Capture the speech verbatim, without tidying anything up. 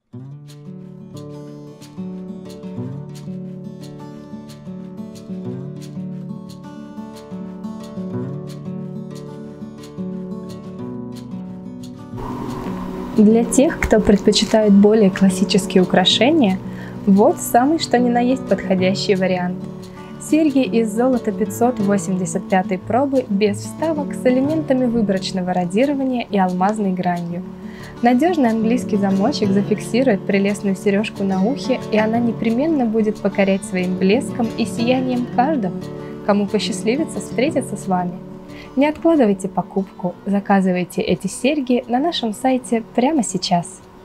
Для тех, кто предпочитает более классические украшения, вот самый что ни на есть подходящий вариант. Серьги из золота пятьсот восемьдесят пятой пробы без вставок с элементами выборочного радирования и алмазной гранью. Надежный английский замочек зафиксирует прелестную сережку на ухе, и она непременно будет покорять своим блеском и сиянием каждого, кому посчастливится встретиться с вами. Не откладывайте покупку, заказывайте эти серьги на нашем сайте прямо сейчас.